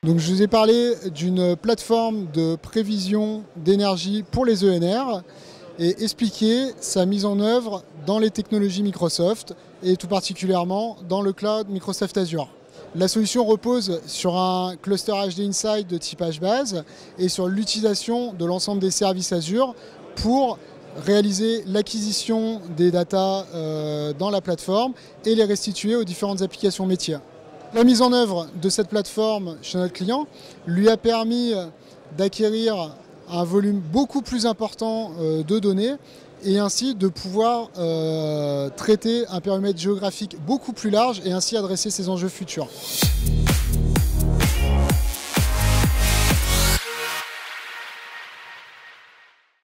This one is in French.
Donc je vous ai parlé d'une plateforme de prévision d'énergie pour les ENR et expliqué sa mise en œuvre dans les technologies Microsoft et tout particulièrement dans le cloud Microsoft Azure. La solution repose sur un cluster HD Insight de type HBase et sur l'utilisation de l'ensemble des services Azure pour réaliser l'acquisition des datas dans la plateforme et les restituer aux différentes applications métiers. La mise en œuvre de cette plateforme chez notre client lui a permis d'acquérir un volume beaucoup plus important de données et ainsi de pouvoir traiter un périmètre géographique beaucoup plus large et ainsi adresser ses enjeux futurs.